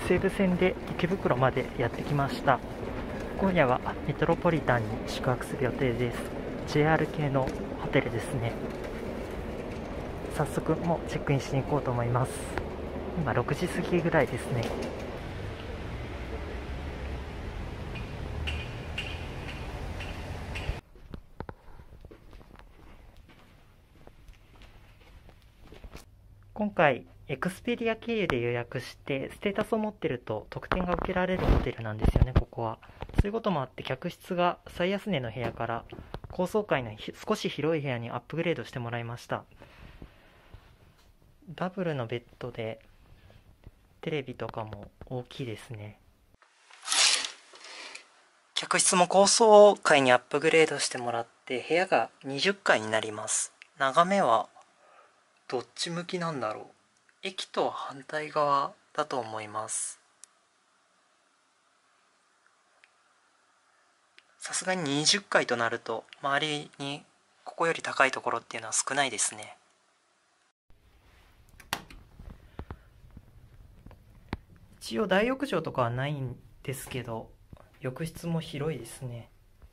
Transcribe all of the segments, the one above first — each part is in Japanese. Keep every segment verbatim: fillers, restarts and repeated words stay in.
西武線で池袋までやってきました。今夜はメトロポリタンに宿泊する予定です。 ジェイアール 系のホテルですね。早速もうチェックインしに行こうと思います。今ろくじ過ぎぐらいですね。今回エクスペリア経由で予約してステータスを持ってると特典が受けられるホテルなんですよね。ここはそういうこともあって客室が最安値の部屋から高層階の少し広い部屋にアップグレードしてもらいました。ダブルのベッドでテレビとかも大きいですね。客室も高層階にアップグレードしてもらって部屋がにじゅっかいになります。眺めはどっち向きなんだろう。駅とは反対側だと思います。さすがににじゅっかいとなると周りにここより高いところっていうのは少ないですね。一応大浴場とかはないんですけど浴室も広いですね。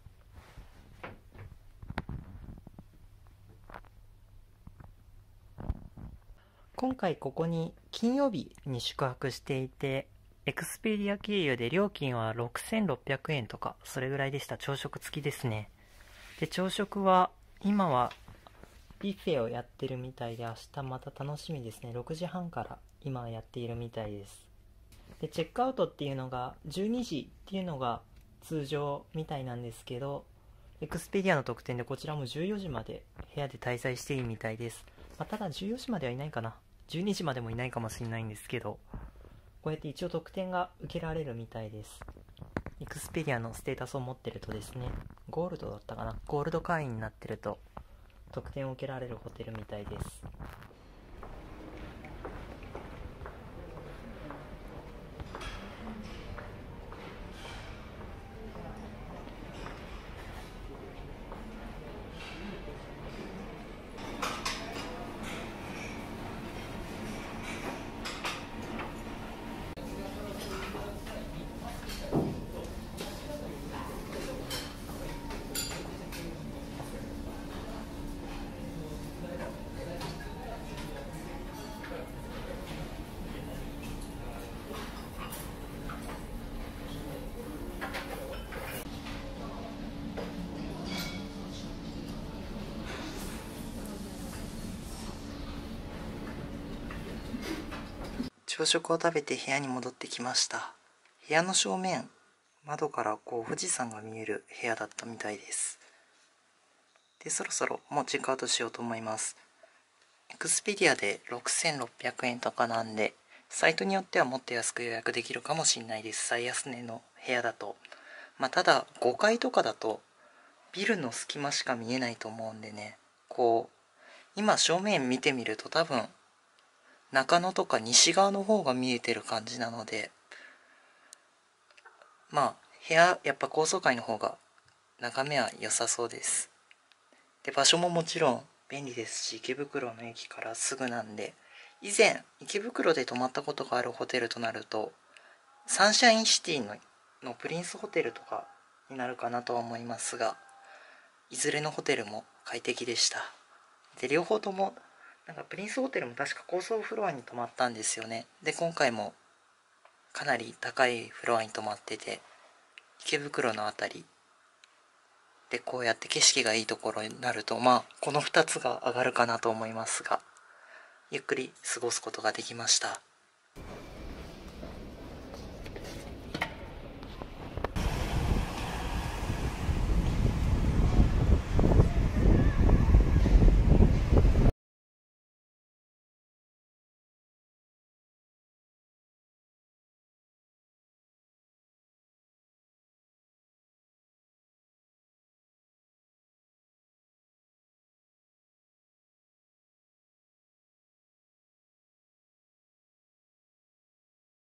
今回ここに金曜日に宿泊していて、エクスペリア経由で料金はろくせんろっぴゃくえんとかそれぐらいでした。朝食付きですね。で朝食は今はビュッフェをやってるみたいで、明日また楽しみですね。ろくじはんから今やっているみたいです。でチェックアウトっていうのがじゅうにじっていうのが通常みたいなんですけど、エクスペリアの特典でこちらもじゅうよじまで部屋で滞在していいみたいです。まあ、ただじゅうよじまではいないかな、じゅうにじまでもいないかもしれないんですけど、こうやって一応特典が受けられるみたいです。エクスペリアのステータスを持ってるとですね、ゴールドだったかな、ゴールド会員になってると特典を受けられるホテルみたいです。朝食を食べて部屋に戻ってきました。部屋の正面、窓からこう富士山が見える部屋だったみたいです。で、そろそろもうチェックアウトしようと思います。エクスペディアでろくせんろっぴゃくえんとかなんで、サイトによってはもっと安く予約できるかもしれないです。最安値の部屋だと。まあ、ただごかいとかだとビルの隙間しか見えないと思うんでね、こう今正面見てみると多分中野とか西側の方が見えてる感じなので、まあ部屋やっぱ高層階の方が眺めは良さそうです。で場所ももちろん便利ですし、池袋の駅からすぐなんで、以前池袋で泊まったことがあるホテルとなるとサンシャインシティののプリンスホテルとかになるかなとは思いますが、いずれのホテルも快適でした。で両方ともなんかプリンスホテルも確か高層フロアに泊まったんですよね。で今回もかなり高いフロアに泊まってて、池袋の辺りでこうやって景色がいいところになると、まあこのふたつが上がるかなと思いますが、ゆっくり過ごすことができました。